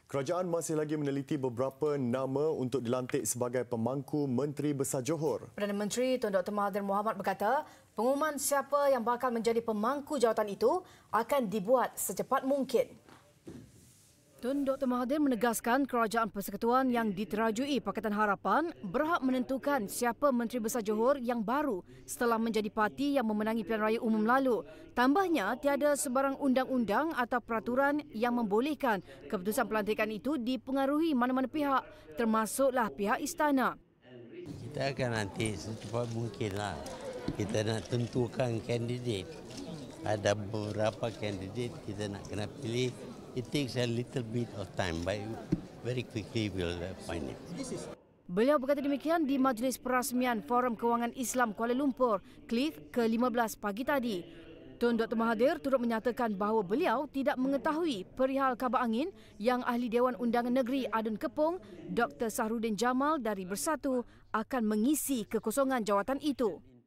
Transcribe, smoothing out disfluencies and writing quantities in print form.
Kerajaan masih lagi meneliti beberapa nama untuk dilantik sebagai pemangku Menteri Besar Johor. Perdana Menteri Tun Dr. Mahathir Mohamad berkata, pengumuman siapa yang bakal menjadi pemangku jawatan itu akan dibuat secepat mungkin. Tun Dr. Mahathir menegaskan kerajaan persekutuan yang diterajui Pakatan Harapan berhak menentukan siapa Menteri Besar Johor yang baru setelah menjadi parti yang memenangi pilihan raya umum lalu. Tambahnya, tiada sebarang undang-undang atau peraturan yang membolehkan keputusan pelantikan itu dipengaruhi mana-mana pihak, termasuklah pihak istana. Kita akan nanti secepat mungkinlah kita nak tentukan kandidat. Ada beberapa kandidat kita nak kena pilih. It takes a little bit of time, but very quickly we'll find it. Beliau berkata demikian di Majlis Perasmian Forum Kewangan Islam Kuala Lumpur, Cliff ke-15 pagi tadi. Tun Dr. Mahathir turut menyatakan bahawa beliau tidak mengetahui perihal kabar angin yang Ahli Dewan Undangan Negeri Adun Kepong, Dr. Sahrudin Jamal dari Bersatu akan mengisi kekosongan jawatan itu.